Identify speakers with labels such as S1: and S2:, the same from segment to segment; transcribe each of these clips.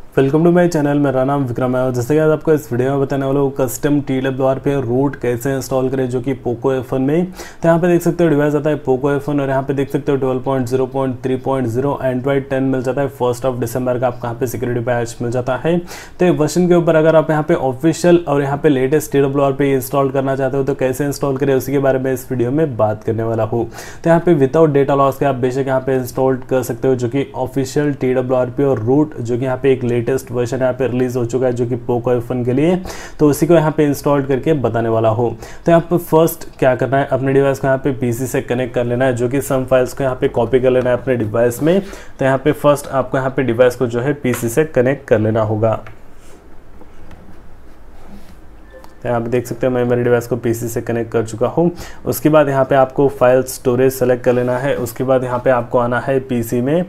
S1: Welcome to my channel. मेरा नाम विक्रम है और जैसे कि आज आपको इस वीडियो में बताने वाला हूँ कस्टम TWRP रूट कैसे इंस्टॉल करें जो कि पोको F1 में। तो यहाँ पे देख सकते हो डिवाइस आता है पोको F1 और यहाँ पे देख सकते हो 12.0.3.0 एंड्रॉइड 10 मिल जाता है। 1 दिसंबर का आपको यहाँ पे सिक्योरिटी पैच मिल जाता है। तो ये वर्जन के ऊपर अगर आप यहाँ पे ऑफिशियल और यहाँ पे लेटेस्ट TWRP इंस्टॉल करना चाहते हो तो कैसे इंस्टॉल करें उसी के बारे में इस वीडियो में बात करने वाला हूँ। तो यहाँ पे विदाउट डेटा लॉस के आप बेशक यहाँ पे इंस्टॉल कर सकते हो जो कि ऑफिशियल TWRP और रूट जो कि यहाँ पे एक लेटेस्ट वर्जन यहाँ पे रिलीज हो चुका है जो कि पोको F1 के लिए। तो उसी को यहाँ पे इंस्टॉल करके बताने वाला हूँ। तो यहाँ पे फर्स्ट क्या करना है, अपने डिवाइस को यहाँ पे पीसी से कनेक्ट कर लेना है जो कि सम फाइल्स को यहाँ पे कॉपी कर लेना है अपने डिवाइस में। तो यहाँ पे फर्स्ट आपको यहाँ पे डिवाइस को जो है पीसी से कनेक्ट कर लेना होगा। तो यहाँ पे देख सकते हैं मैं मेरे डिवाइस को पीसी से कनेक्ट कर चुका हूँ। उसके बाद यहाँ पे आपको फाइल स्टोरेज सेलेक्ट कर लेना है। उसके बाद यहाँ पे आपको आना है पीसी में,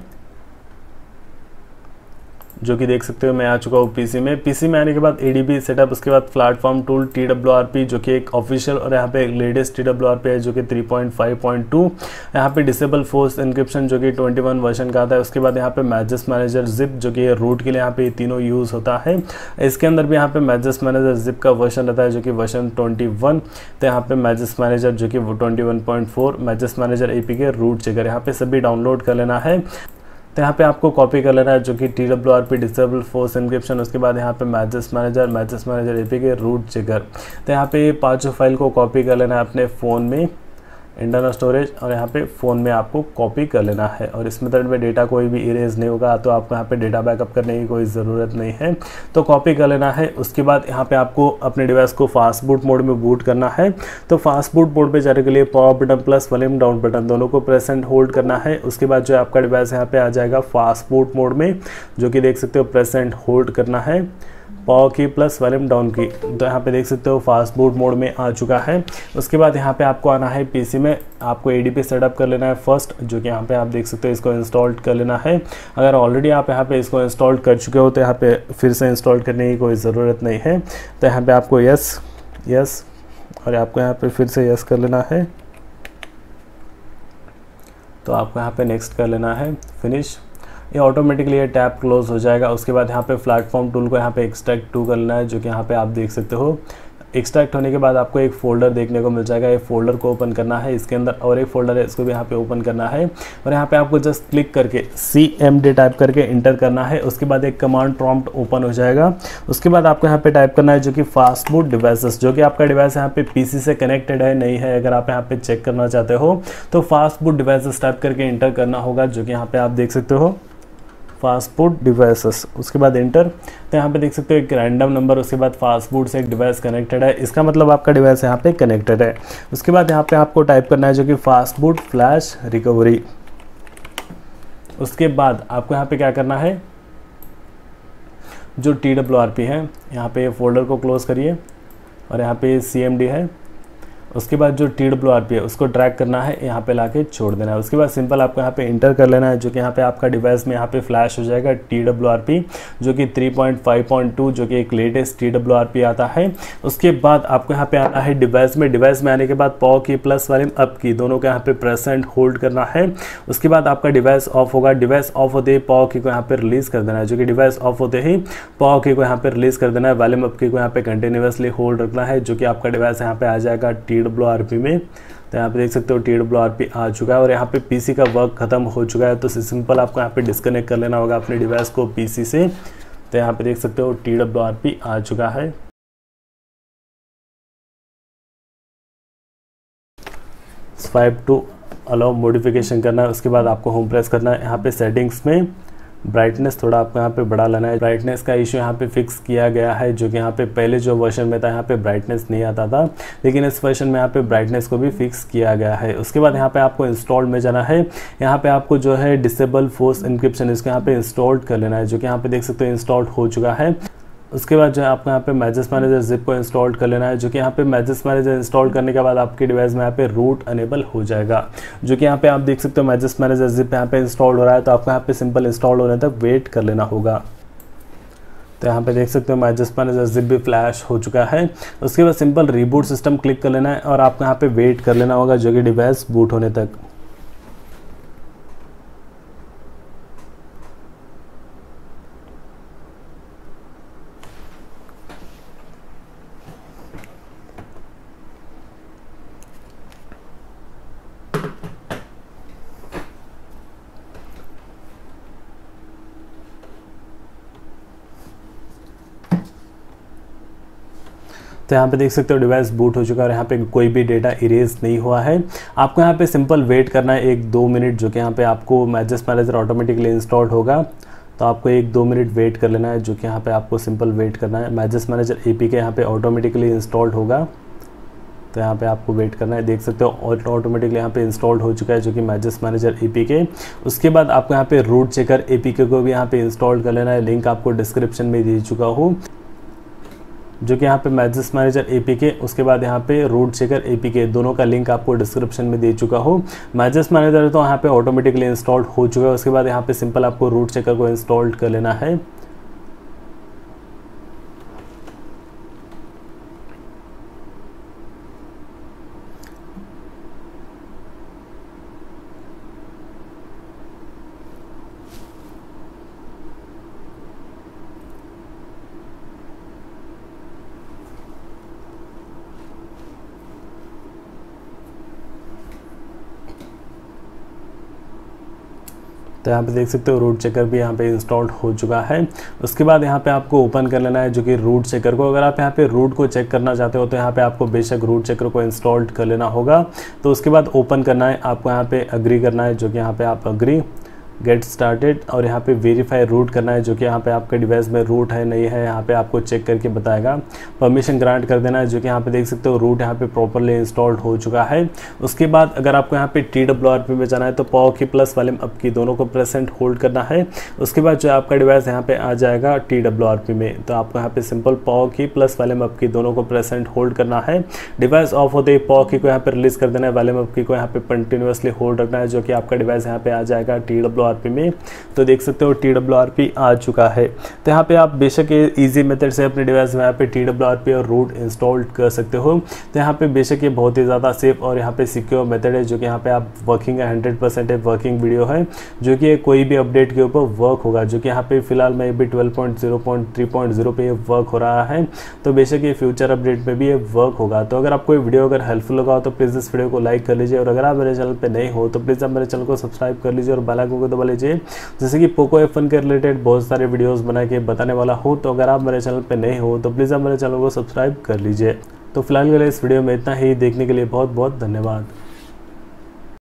S1: जो कि देख सकते हो मैं आ चुका हूँ पीसी में आने के बाद ADB सेटअप, उसके बाद प्लेटफॉर्म टूल TWRP जो कि एक ऑफिशियल और यहाँ पे लेटेस्ट TWRP है जो कि 3.5.2। यहाँ पे डिसेबल फोर्स इंक्रिप्शन जो कि 21 वर्जन का आता है। उसके बाद यहाँ पे मैसेज मैनेजर जिप जो कि रूट के लिए यहाँ पे तीनों यूज़ होता है। इसके अंदर भी यहाँ पे मैसेज मैनेजर जिप का वर्जन रहता है जो कि वर्जन 21। तो यहाँ पे मैसेज मैनेजर जो कि 21.4, message manager APK, root checker, यहाँ पे सभी डाउनलोड कर लेना है। तो यहाँ पे आपको कॉपी कर लेना है जो कि TWRP डिसेबल फोर्स इंक्रिप्शन, उसके बाद यहाँ पे message manager APK, root checker. तो यहाँ पे ये पांचों फाइल को कॉपी कर लेना है अपने फ़ोन में, इंटरनल स्टोरेज, और यहाँ पे फ़ोन में आपको कॉपी कर लेना है। और इस मेथड में डेटा कोई भी इरेज नहीं होगा, तो आपको यहाँ पे डेटा बैकअप करने की कोई ज़रूरत नहीं है। तो कॉपी कर लेना है। उसके बाद यहाँ पे आपको अपने डिवाइस को फास्ट बूट मोड में बूट करना है। तो फास्ट बूट मोड पे जाने के लिए power button plus volume down button दोनों को प्रेस एंड होल्ड करना है। उसके बाद जो आपका डिवाइस यहाँ पे आ जाएगा फास्ट बूट मोड में, जो कि देख सकते हो प्रेस एंड होल्ड करना है, पावर की प्लस वॉल्यूम डाउन की। तो यहाँ पे देख सकते हो फास्ट बूट मोड में आ चुका है। उसके बाद यहाँ पे आपको आना है पीसी में, आपको ADB सेटअप कर लेना है फर्स्ट, जो कि यहाँ पे आप देख सकते हो इसको इंस्टॉल कर लेना है। अगर ऑलरेडी आप यहाँ पे इसको इंस्टॉल कर चुके हो तो यहाँ पे फिर से इंस्टॉल करने की कोई ज़रूरत नहीं है। तो यहाँ पे आपको यस और आपको यहाँ पे फिर से यस कर लेना है। तो आपको यहाँ पे नेक्स्ट कर लेना है, फिनिश। ये ऑटोमेटिकली ये टैब क्लोज हो जाएगा। उसके बाद यहाँ पे प्लेटफॉर्म टूल को यहाँ पे एक्सट्रैक्ट टू करना है, जो कि यहाँ पे आप देख सकते हो। एक्सट्रैक्ट होने के बाद आपको एक फ़ोल्डर देखने को मिल जाएगा। ये फोल्डर को ओपन करना है, इसके अंदर और एक फ़ोल्डर है, इसको भी यहाँ पे ओपन करना है। और यहाँ पे आपको जस्ट क्लिक करके CMD टाइप करके इंटर करना है। उसके बाद एक कमांड प्रॉम्प्ट ओपन हो जाएगा। उसके बाद आपको यहाँ पे टाइप करना है जो कि फास्ट बूट डिवाइसेस, जो कि आपका डिवाइस यहाँ पे पीसी से कनेक्टेड है नहीं है, अगर आप यहाँ पे चेक करना चाहते हो तो फास्ट बूट डिवाइसेस टाइप करके इंटर करना होगा, जो कि यहाँ पे आप देख सकते हो फास्ट बूट डिवाइसेस। उसके बाद इंटर। तो यहाँ पे देख सकते हो एक रैंडम नंबर, उसके बाद फास्ट बूट से एक डिवाइस कनेक्टेड है, इसका मतलब आपका डिवाइस यहाँ पे कनेक्टेड है। उसके बाद यहाँ पे आपको टाइप करना है जो कि फास्ट बूट फ्लैश रिकवरी। उसके बाद आपको यहाँ पे क्या करना है, जो TWRP है यहाँ पे फोल्डर को क्लोज करिए और यहाँ पे CMD है। उसके बाद जो TWRP है उसको ड्रैग करना है, यहाँ पे लाके छोड़ देना है। उसके बाद सिंपल आपको यहाँ पे इंटर कर लेना है, जो कि यहाँ पे आपका डिवाइस में यहाँ पे फ्लैश हो जाएगा TWRP जो कि 3.5.2 जो कि एक लेटेस्ट TWRP आता है। उसके बाद आपको यहाँ पे आना है डिवाइस में आने के बाद पावर की प्लस वॉल्यूम अप की दोनों को यहाँ पे प्रेस एंड होल्ड करना है। उसके बाद आपका डिवाइस ऑफ होगा। डिवाइस ऑफ होते ही पावर की को यहाँ पे रिलीज कर देना है, जो कि डिवाइस ऑफ होते ही पावर की को यहाँ पे रिलीज कर देना है। वॉल्यूम अप की को यहाँ पे कंटिन्यूसली होल्ड रखना है, जो कि आपका डिवाइस यहाँ पे आ जाएगा TWRP में। तो यहाँ पे देख सकते हो TWRP आ चुका है और यहाँ पे पीसी का वर्क खत्म हो चुका है। तो सिंपल आपको यहाँ पे डिस्कनेक्ट कर लेना होगा अपने डिवाइस को पीसी से। तो यहाँ पे देख सकते हो TWRP आ चुका है। स्वाइप टू अलाउ मॉडिफिकेशन करना है। उसके बाद आपको होम प्रेस करना है। यहाँ पे सेटिंग्स में ब्राइटनेस थोड़ा आपको यहाँ पे बढ़ा लेना है। ब्राइटनेस का इशू यहाँ पे फिक्स किया गया है, जो कि यहाँ पे पहले जो वर्जन में था यहाँ पे ब्राइटनेस नहीं आता था, लेकिन इस वर्जन में यहाँ पे ब्राइटनेस को भी फिक्स किया गया है। उसके बाद यहाँ पे आपको इंस्टॉल में जाना है। यहाँ पे आपको जो है डिसेबल फोर्स इंक्रिप्शन इसको यहाँ पे इंस्टॉल कर लेना है, जो कि यहाँ पे देख सकते हो इंस्टॉल हो चुका है। उसके बाद जो है आपको यहाँ पे मैसेज मैनेजर जिप को इंस्टॉल कर लेना है, जो कि यहाँ पे मैसेज मैनेजर इंस्टॉल करने के बाद आपके डिवाइस में यहाँ पे रूट अनेबल हो जाएगा, जो कि यहाँ पे आप देख सकते हो मैसेज मैनेजर जिप यहाँ पे इंस्टॉल हो रहा है। तो आपको यहाँ पे सिंपल इंस्टॉल होने तक वेट कर लेना होगा। तो यहाँ पे देख सकते हो मैसेज मैनेजर जिप भी फ्लैश हो चुका है। उसके बाद सिंपल रिबूट सिस्टम क्लिक कर लेना है और आपको यहाँ पे वेट कर लेना होगा, जो कि डिवाइस बूट होने तक। तो यहाँ पे देख सकते हो डिवाइस बूट हो चुका है और यहाँ पे कोई भी डेटा इरेज नहीं हुआ है। आपको यहाँ पे सिंपल वेट करना है 1-2 मिनट, जो कि यहाँ पे आपको मैसेज मैनेजर ऑटोमेटिकली इंस्टॉल होगा। तो आपको 1-2 मिनट वेट कर लेना है, जो कि यहाँ पे आपको सिंपल वेट करना है। मैसेज मैनेजर APK यहाँ पे ऑटोमेटिकली इंस्टॉल्ड होगा, तो यहाँ पे आपको वेट करना है। देख सकते हो ऑटोमेटिकली यहाँ पे इंस्टॉल्ड हो चुका है, जो कि मैसेज मैनेजर APK। उसके बाद आपको यहाँ पे रूट चेकर APK को भी यहाँ पे इंस्टॉल कर लेना है। लिंक आपको डिस्क्रिप्शन में दे चुका हूँ, जो कि यहाँ पे मैसेज मैनेजर APK, उसके बाद यहाँ पे रूट चेकर APK, दोनों का लिंक आपको डिस्क्रिप्शन में दे चुका हूँ। मैसेज मैनेजर तो यहाँ पे ऑटोमेटिकली इंस्टॉल्ड हो चुका है। उसके बाद यहाँ पे सिंपल आपको रूट चेकर को इंस्टॉल कर लेना है। तो यहाँ पे देख सकते हो रूट चेकर भी यहाँ पे इंस्टॉल्ड हो चुका है। उसके बाद यहाँ पे आपको ओपन कर लेना है, जो कि रूट चेकर को। अगर आप यहाँ पे रूट को चेक करना चाहते हो तो यहाँ पे आपको बेशक रूट चेकर को इंस्टॉल कर लेना होगा। तो उसके बाद ओपन करना है, आपको यहाँ पे अग्री करना है, जो कि यहाँ पे आप अग्री गेट स्टार्टेड, और यहाँ पे वेरीफाई रूट करना है, जो कि यहाँ पे आपके डिवाइस में रूट है नहीं है यहाँ पे आपको चेक करके बताएगा। परमिशन ग्रांट कर देना है, जो कि यहाँ पे देख सकते हो रूट यहाँ पे प्रॉपरली इंस्टॉल्ड हो चुका है। उसके बाद अगर आपको यहाँ पे TWRP में जाना है तो पावर की प्लस वॉल्यूम अप की दोनों को प्रेस एंड होल्ड करना है। उसके बाद जो आपका डिवाइस यहाँ पे आ जाएगा TWRP में, तो आपको यहाँ पे सिंपल पावर की प्लस वॉल्यूम अप की दोनों को प्रेस एंड होल्ड करना है। डिवाइस ऑफ होते ही पावर की को यहाँ पे रिलीज कर देना है, वॉल्यूम अप की को यहाँ पे कंटिन्यूसली होल्ड रखना है, जो कि आपका डिवाइस यहाँ पे आ जाएगा TWRP में। तो देख सकते हो TWRP आ चुका है। तो यहाँ पे आप बेशक ये इजी मेथड से अपने डिवाइस में यहाँ पे TWRP और रूट इंस्टॉल कर सकते हो। तो यहाँ पे बेशक ये बहुत ही ज़्यादा सेफ और यहाँ पे सिक्योर मेथड है, जो कि यहाँ पे आप वर्किंग है 100% वर्किंग वीडियो है, जो कि कोई भी अपडेट के ऊपर वर्क होगा, जो कि यहाँ पे फिलहाल में भी 12.0.3.0 पे ये वर्क हो रहा है। तो बेशक ये फ्यूचर अपडेट में भी ये वर्क होगा। तो अगर आपको वीडियो अगर हेल्पफुल लगा हो तो प्लीज़ इस वीडियो को लाइक कर लीजिए, और अगर आप मेरे चैनल पर नए हो तो प्लीज़ आप मेरे चैनल को सब्सक्राइब कर लीजिए और बेल आइकन को दबा लीजिए, जैसे कि पोको F1 के रिलेटेड बहुत सारे वीडियोस बना के बताने वाला हो। तो अगर आप मेरे चैनल पे नए हो तो प्लीज़ आप मेरे चैनल को सब्सक्राइब कर लीजिए। तो फिलहाल के लिए इस वीडियो में इतना ही। देखने के लिए बहुत बहुत धन्यवाद।